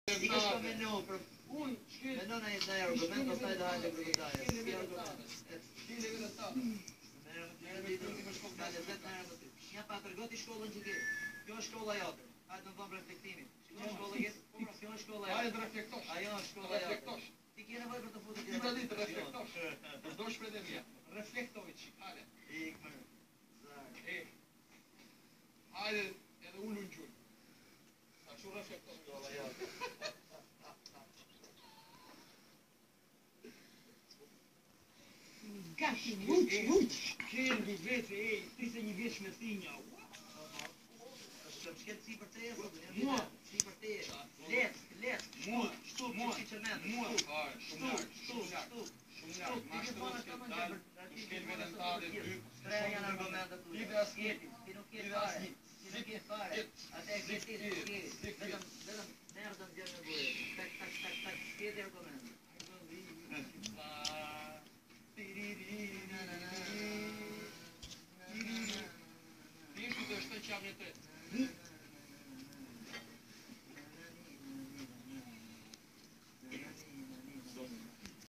Dica come no, me non è argomento, stai da Ja, Pater, gaat die school in keer. Jonge school later. Uit een van reflecteren. Jonge school is. Jonge school later. Hij reflectos. Ah, jonge school reflectos. Die keer hebben we de voeten. Die wel niet reflectos. Dus door spelen meer. Reflectovic. Hale. Ik maar. Hey. Hale en Ulunjun. Zo reflectos. Gashi, wut. Geen die weet, hé. Die zijn niet wist met 10 jaar. Misschien zie partij of niet? Zie partij. Let. Mooi. Stoep. Mooi. Stoep. Sträja en argument att du är skeptisk. Det är nog helt fare. Det är nog helt fare. Att det är skeptisk. När de gör det går. Tack. Det är argument. Deze dus dat je aan het